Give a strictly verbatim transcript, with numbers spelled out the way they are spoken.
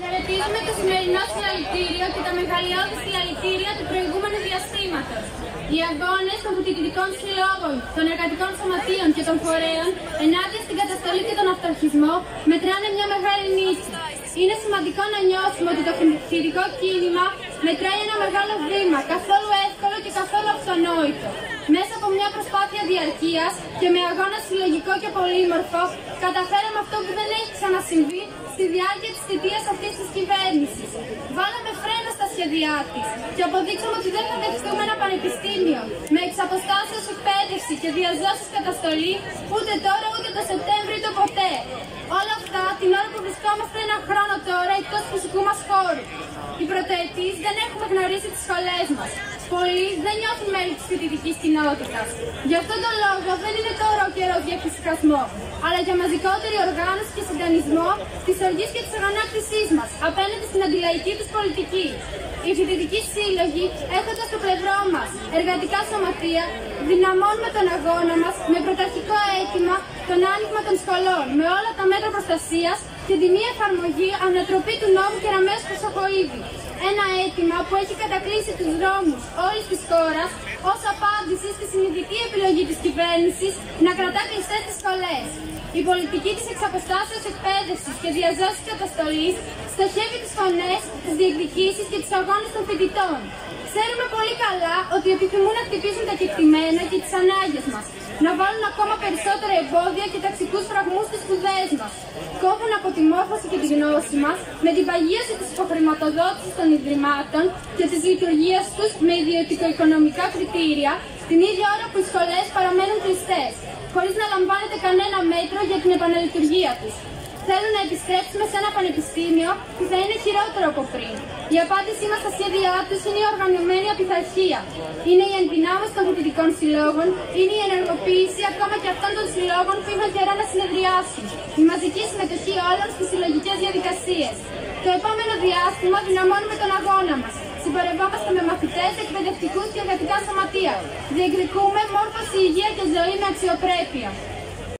Χαιρετίζουμε το σημερινό συλλαλητήριο και τα μεγαλειώδη συλλαλητήρια του προηγούμενου διαστήματος. Οι αγώνες των φοιτητικών συλλόγων, των εργατικών σωματείων και των φορέων ενάντια στην καταστολή και τον αυταρχισμό μετράνε μια μεγάλη νίκη. Είναι σημαντικό να νιώσουμε ότι το φοιτητικό κίνημα μετράει ένα μεγάλο βήμα, καθόλου εύκολο και καθόλου αυτονόητο. Μέσα από μια προσπάθεια διαρκείας και με αγώνα συλλογικό και πολύμορφο, καταφέραμε αυτό που δεν έχει ξανασυμβεί στη διάρκεια της θητείας αυτής της κυβέρνησης. Βάλαμε φρένα στα σχέδιά της και αποδείξαμε ότι δεν θα δεχτούμε ένα πανεπιστήμιο με εξαποστάσεως εκπαίδευση και διαζώσεις καταστολή ούτε τώρα ούτε το Σεπτέμβριο ούτε ποτέ. Όλα αυτά την ώρα που βρισκόμαστε ένα χρόνο τώρα εκτός φυσικού μας χώρου. Οι πρωτοετής δεν έχουμε γνωρίσει τις σχολές μας. Πολλοί δεν νιώθουν μέλη της φοιτητικής κοινότητας. Γι' αυτόν τον λόγο δεν είναι τώρα ο καιρός για εφησυχασμό, αλλά για μαζικότερη οργάνωση και συντονισμό της οργής και της αγανάκτησής μας απέναντι στην αντιλαϊκή τους πολιτική. Οι φοιτητικοί σύλλογοι, έχοντας στο πλευρό μας εργατικά σωματεία, δυναμώνουμε τον αγώνα μας με πρωταρχικό αίτημα τον άνοιγμα των σχολών με όλα τα μέτρα προστασίας και τη μη εφαρμογή ανατροπή του νόμου Κεραμέως Χρυσοχοΐδη. Ένα αίτημα που έχει κατακλείσει τους δρόμους όλης της χώρας ως απάντηση στη συνειδητή επιλογή της κυβέρνησης να κρατά κλειστές τις σχολές. Η πολιτική της εξαποστάσεως εκπαίδευσης και διαζώσης καταστολής στοχεύει τις φωνές, τις διεκδικήσεις και τους αγώνες των φοιτητών. Ξέρουμε πολύ καλά ότι επιθυμούν να χτυπήσουν τα κεκτημένα και τις ανάγκες μας, να βάλουν ακόμα περισσότερα εμπόδια και ταξικούς φραγμούς στις σπουδές μας. Κόβουν από τη μόρφωση και τη γνώση μας με την παγίωση της υποχρηματοδότησης των ιδρυμάτων και της λειτουργίας τους με ιδιωτικο-οικονομικά κριτήρια, την ίδια ώρα που οι σχολές παραμένουν κλειστές, χωρίς να λαμβάνεται κανένα μέτρο για την επαναλειτουργία τους. Θέλουν να επιστρέψουμε σε ένα πανεπιστήμιο που θα είναι χειρότερο από πριν. Η απάντησή μας στα σχέδιά τους είναι η οργανωμένη απειθαρχία. Είναι η ενδυνάμωση των φοιτητικών συλλόγων, είναι η ενεργοποίηση ακόμα και αυτών των συλλόγων που είχαν καιρό να συνεδριάσουν. Η μαζική συμμετοχή όλων στις συλλογικές διαδικασίες. Το επόμενο διάστημα δυναμώνουμε τον αγώνα μας. Συμπορευόμαστε με μαθητές, εκπαιδευτικούς και εργατικά σωματεία. Διεκδικούμε μόρφωση, υγεία και ζωή με αξιοπρέπεια.